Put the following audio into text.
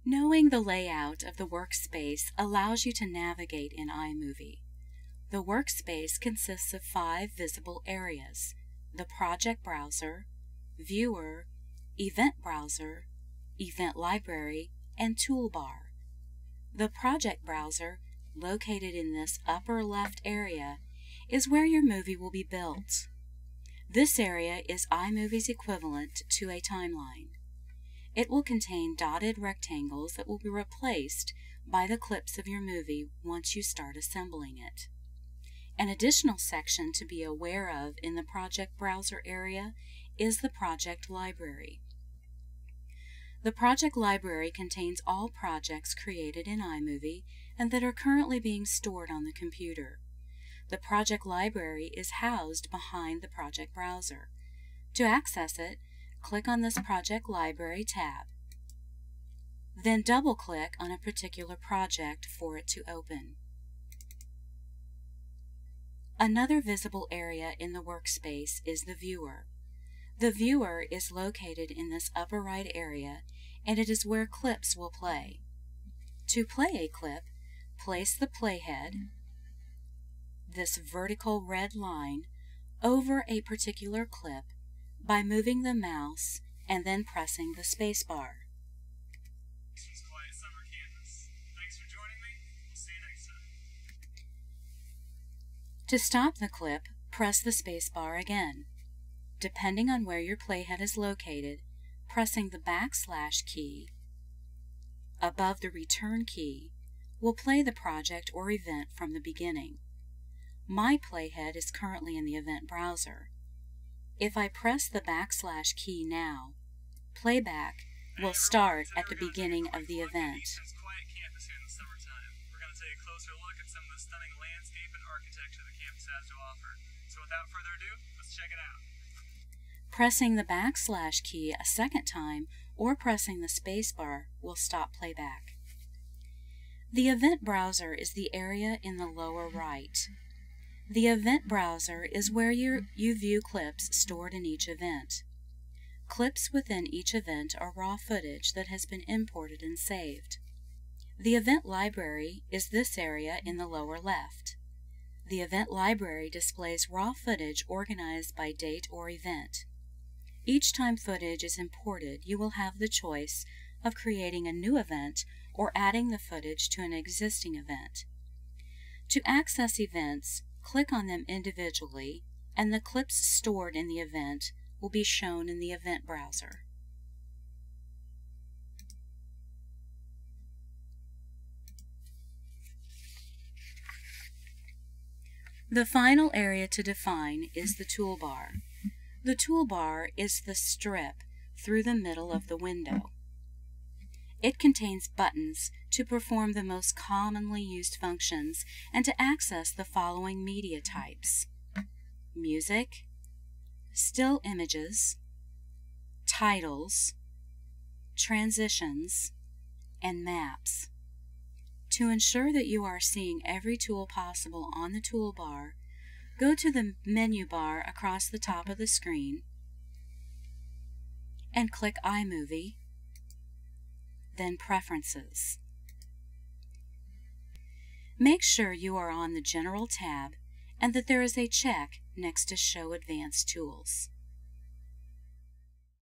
Knowing the layout of the workspace allows you to navigate in iMovie. The workspace consists of 5 visible areas: the Project Browser, Viewer, Event Browser, Event Library, and Toolbar. The Project Browser, located in this upper left area, is where your movie will be built. This area is iMovie's equivalent to a timeline. It will contain dotted rectangles that will be replaced by the clips of your movie once you start assembling it. An additional section to be aware of in the Project Browser area is the Project Library. The Project Library contains all projects created in iMovie and that are currently being stored on the computer. The Project Library is housed behind the Project Browser. To access it, click on this Project Library tab. Then double-click on a particular project for it to open. Another visible area in the workspace is the Viewer. The Viewer is located in this upper right area, and it is where clips will play. To play a clip, place the playhead, this vertical red line, over a particular clip by moving the mouse and then pressing the space bar. Quiet Summer Campus. Thanks for joining me. We'll see you next time. To stop the clip, press the space bar again. Depending on where your playhead is located, pressing the / key above the return key will play the project or event from the beginning. My playhead is currently in the Event Browser. If I press the / key now, playback will start at the beginning of the event. Quiet campus here in the summertime. We're going to take a closer look at some of the stunning landscape and architecture the campus has to offer. So without further ado, let's check it out. Pressing the / key a second time or pressing the space bar will stop playback. The Event Browser is the area in the lower right. The Event Browser is where you view clips stored in each event. Clips within each event are raw footage that has been imported and saved. The Event Library is this area in the lower left. The Event Library displays raw footage organized by date or event. Each time footage is imported, you will have the choice of creating a new event or adding the footage to an existing event. To access events, click on them individually, and the clips stored in the event will be shown in the Event Browser. The final area to define is the Toolbar. The Toolbar is the strip through the middle of the window. It contains buttons to perform the most commonly used functions and to access the following media types: music, still images, titles, transitions, and maps. To ensure that you are seeing every tool possible on the toolbar, go to the menu bar across the top of the screen and click iMovie, then Preferences. Make sure you are on the General tab and that there is a check next to Show Advanced Tools.